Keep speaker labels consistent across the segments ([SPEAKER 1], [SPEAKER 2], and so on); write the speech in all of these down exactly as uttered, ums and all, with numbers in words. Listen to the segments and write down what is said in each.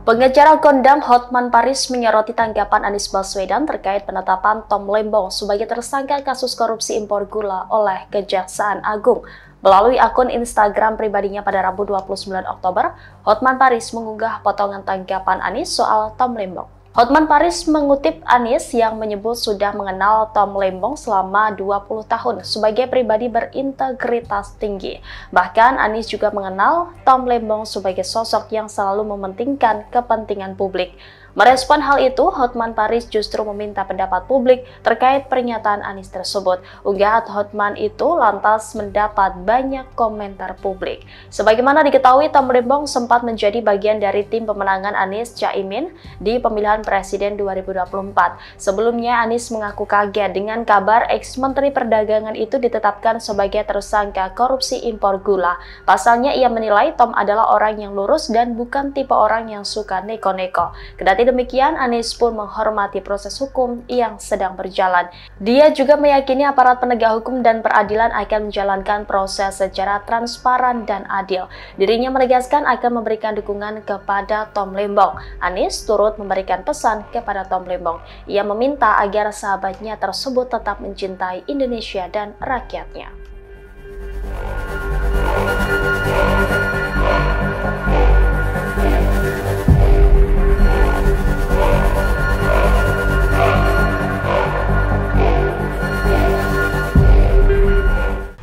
[SPEAKER 1] Pengacara kondang Hotman Paris menyoroti tanggapan Anies Baswedan terkait penetapan Tom Lembong sebagai tersangka kasus korupsi impor gula oleh Kejaksaan Agung. Melalui akun Instagram pribadinya pada Rabu dua puluh sembilan Oktober, Hotman Paris mengunggah potongan tanggapan Anies soal Tom Lembong. Hotman Paris mengutip Anies yang menyebut sudah mengenal Tom Lembong selama dua puluh tahun sebagai pribadi berintegritas tinggi. Bahkan Anies juga mengenal Tom Lembong sebagai sosok yang selalu mementingkan kepentingan publik. Merespon hal itu, Hotman Paris justru meminta pendapat publik terkait pernyataan Anies tersebut. Unggahan Hotman itu lantas mendapat banyak komentar publik. Sebagaimana diketahui, Tom Lembong sempat menjadi bagian dari tim pemenangan Anies Caimin di pemilihan presiden dua ribu dua puluh empat. Sebelumnya, Anies mengaku kaget dengan kabar ex-menteri perdagangan itu ditetapkan sebagai tersangka korupsi impor gula. Pasalnya, ia menilai Tom adalah orang yang lurus dan bukan tipe orang yang suka neko-neko. Kendati demikian, Anies pun menghormati proses hukum yang sedang berjalan. Dia juga meyakini aparat penegak hukum dan peradilan akan menjalankan proses secara transparan dan adil. Dirinya menegaskan akan memberikan dukungan kepada Tom Lembong. Anies turut memberikan pesan kepada Tom Lembong. Ia meminta agar sahabatnya tersebut tetap mencintai Indonesia dan rakyatnya.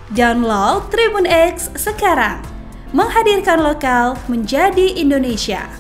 [SPEAKER 2] Download Tribun X sekarang, menghadirkan lokal menjadi Indonesia.